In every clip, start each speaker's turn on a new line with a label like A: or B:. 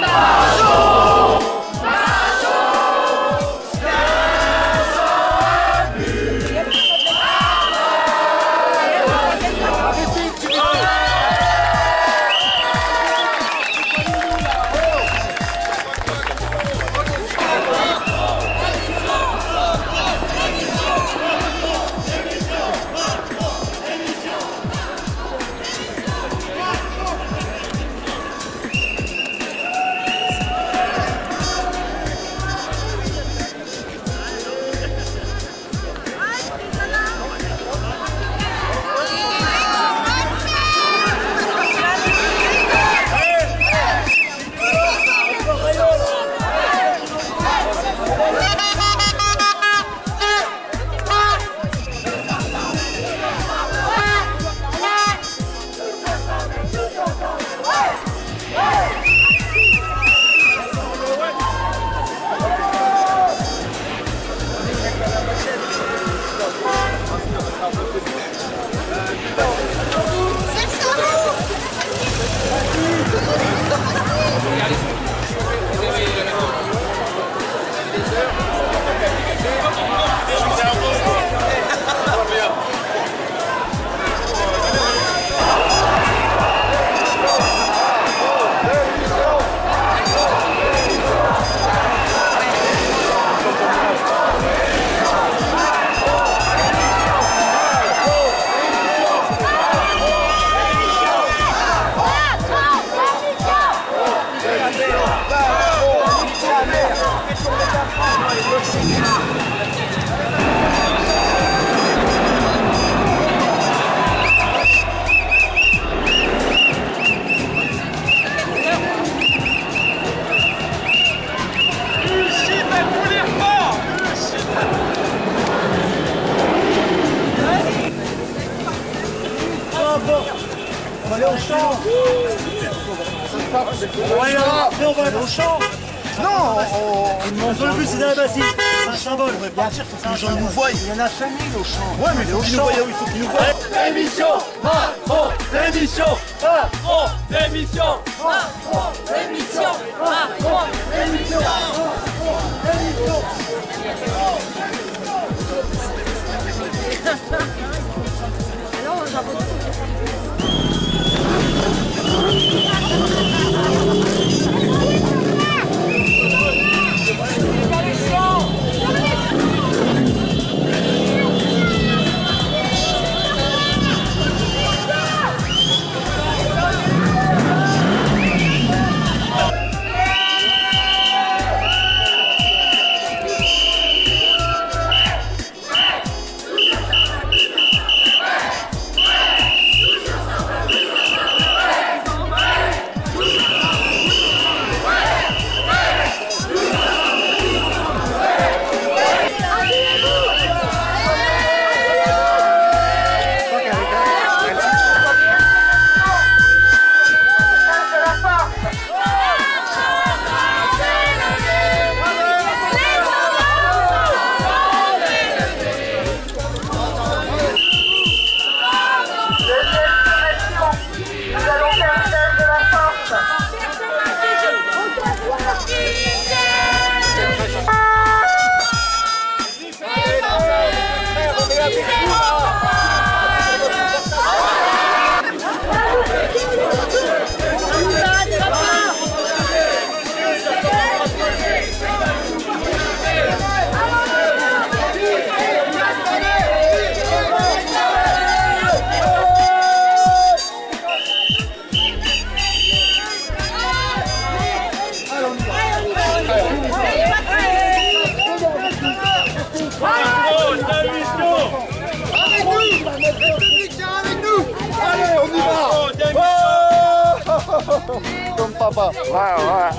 A: On va aller au champ. On va aller au champ. Non, on veut le but, c'est dans la bassine. C'est un symbole. Bien sûr, c'est un symbole. Il y en a 5000 au champ. Ouais, mais il faut qu'ils nous voient. Il faut qu'ils nous voient.
B: Émission Macron, émission Macron, émission Macron, émission Macron, émission
A: Comme papa. Ouais, ouais.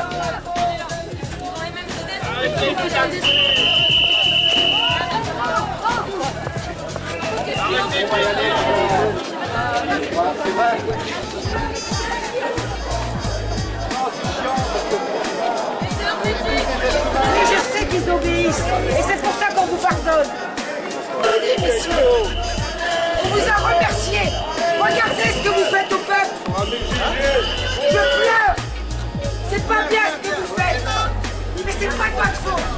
C: Mais je sais qu'ils obéissent. Et c'est pour ça qu'on vous pardonne. Messieurs, on vous a remercié. Regardez ce que vous faites au peuple. Je pleure. C'est pas bien ce que vous faites. Mais c'est pas de votre faute.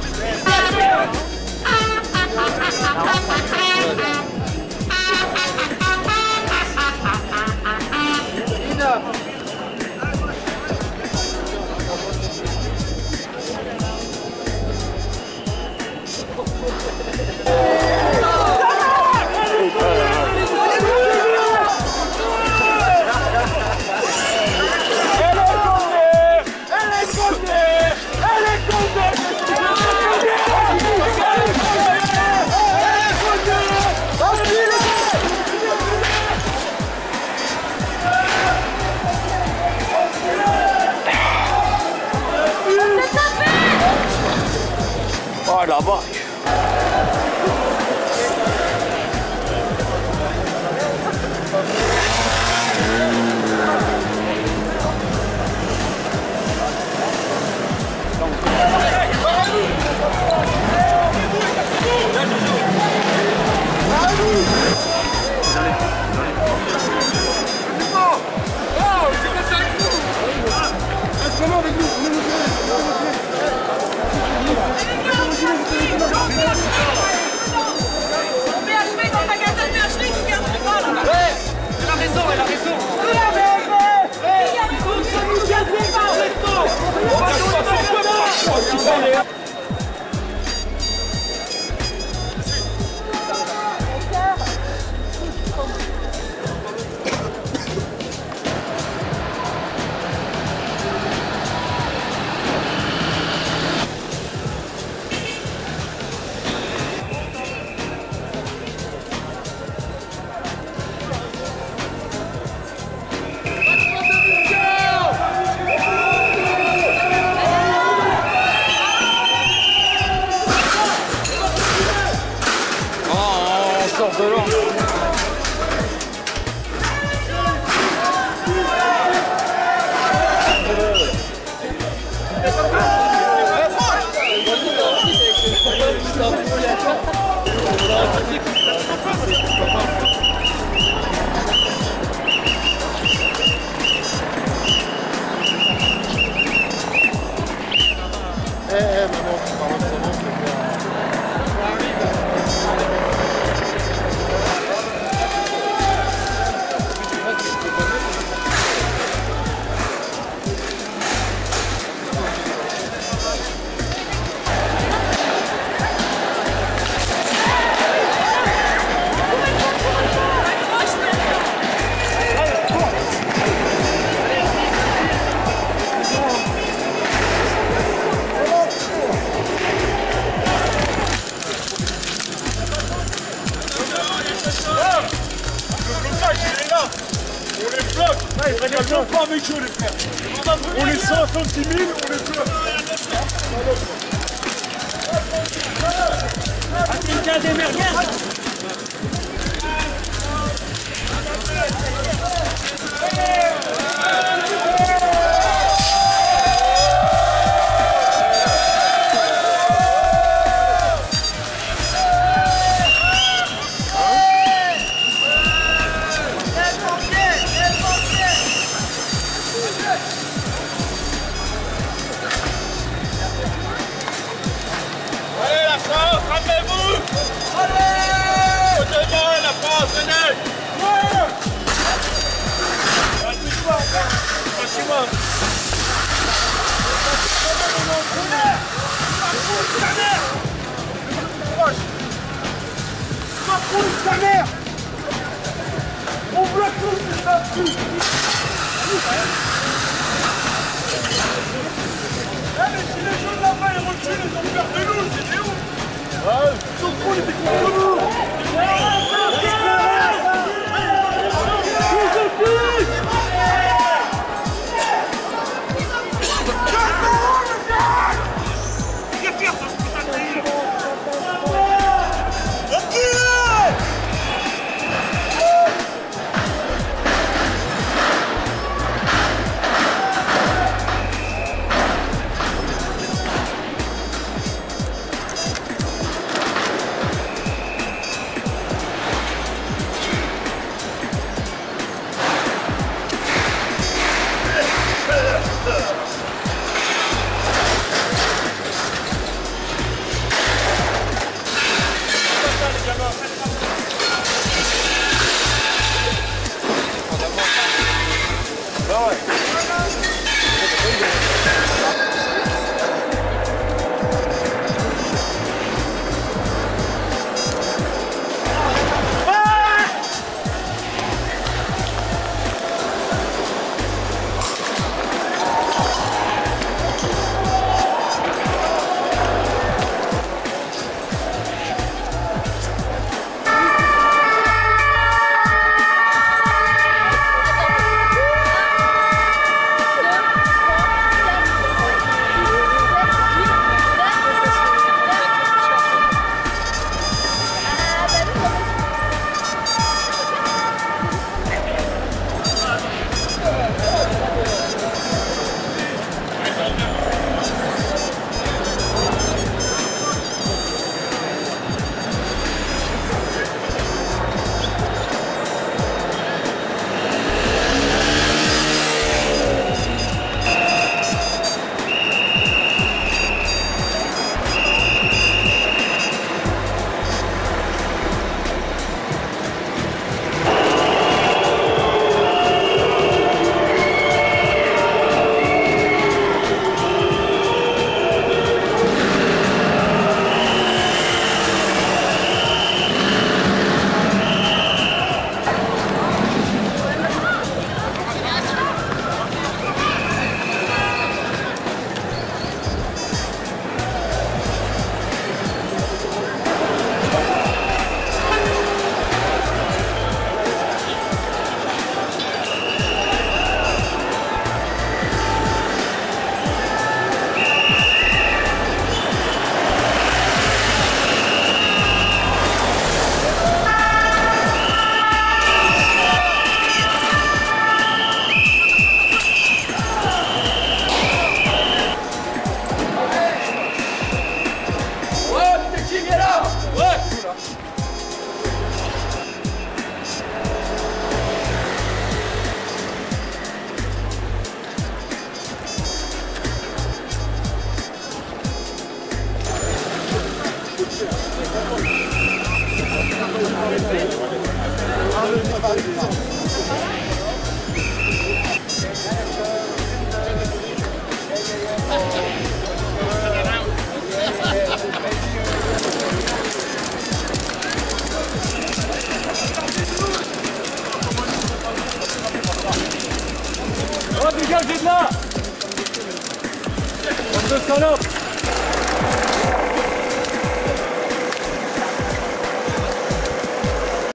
B: Oh la vache!
A: Pas avec eux les frères. On les sent à 106 000, on les bloque. Quelqu'un des merguez.
C: Ta mère! On bloque tout, c'est pas plus! Mais si les jaunes là-bas ils reculent, ils ont peur de nous, c'était où? Ils sont trop, ils étaient contre nous!
A: Dégagez de là! Bande de salopes!